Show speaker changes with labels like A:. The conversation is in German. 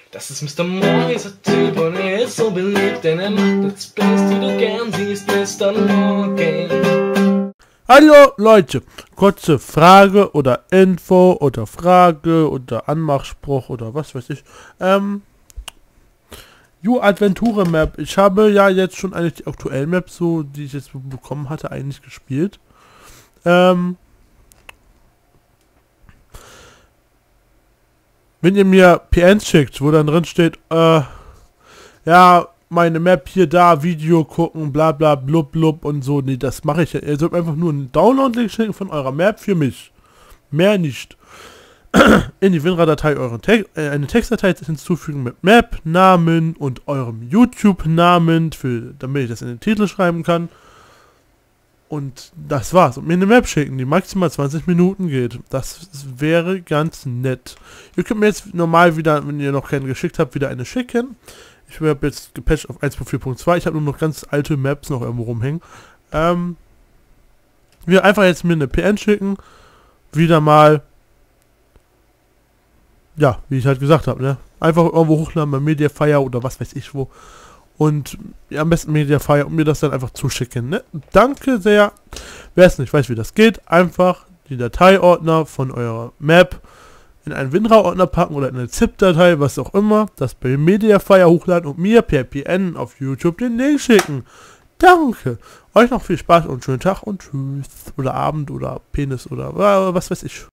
A: Das ist Mr. Morris, der Typ, und er ist so beliebt, denn er macht Let's Plays, die du gern siehst, Mr. Morgan.
B: Hallo Leute, kurze Frage oder Info oder Frage oder Anmachspruch oder was weiß ich. Adventure Map. Ich habe ja jetzt schon eigentlich die aktuellen Maps, so die ich jetzt bekommen hatte, eigentlich gespielt. Wenn ihr mir PNs schickt, wo dann drin steht, ja, meine Map hier, da, Video gucken, bla bla blub blub und so, nee, das mache ich ja. Ihr sollt einfach nur einen Download-Link schicken von eurer Map für mich. Mehr nicht. In die WinRAR-Datei eine Textdatei hinzufügen mit Map-Namen und eurem YouTube-Namen, damit ich das in den Titel schreiben kann. Und das war's. Und mir eine Map schicken, die maximal 20 Minuten geht. Das wäre ganz nett. Ihr könnt mir jetzt normal wieder, wenn ihr noch keine geschickt habt, wieder eine schicken. Ich habe jetzt gepatcht auf 1.4.2. Ich habe nur noch ganz alte Maps noch irgendwo rumhängen. Wir einfach jetzt mir eine PN schicken. Wieder mal. Ja, wie ich halt gesagt habe, ne? Einfach irgendwo hochladen bei Mediafire oder was weiß ich wo. Und ja, am besten Mediafire und mir das dann einfach zuschicken, ne? Danke sehr. Wer es nicht weiß, wie das geht, einfach die Dateiordner von eurer Map in einen WinRAR-Ordner packen oder in eine ZIP-Datei, was auch immer, das bei Mediafire hochladen und mir per PN auf YouTube den Link schicken. Danke. Euch noch viel Spaß und schönen Tag und tschüss. Oder Abend oder Penis oder was weiß ich.